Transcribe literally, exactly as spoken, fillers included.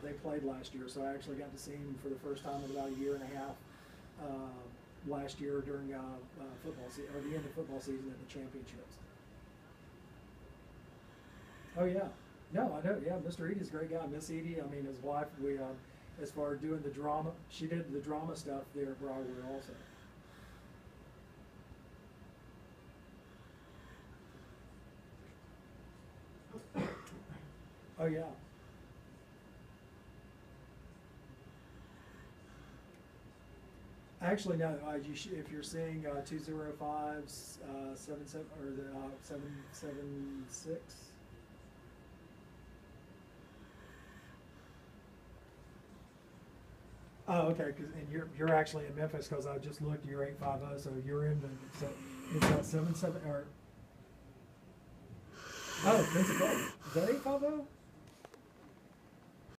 they played last year, so I actually got to see him for the first time in about a year and a half uh, last year during uh, uh, football season, or the end of football season at the championships. Oh yeah, no, I know. Yeah, Mister Edie's a great guy. Miss Edie, I mean, his wife. We, uh, as far as doing the drama, she did the drama stuff there at Broadway also. Oh yeah. Actually, no. Uh, you sh if you're seeing uh, two zero five uh, seven seven or the uh, seven seven six. Oh, okay. Cause and you're you're actually in Memphis because I just looked. You're eight five zero, so you're in the. So it's that seven seven or. Oh, Pensacola. Is that eight five zero?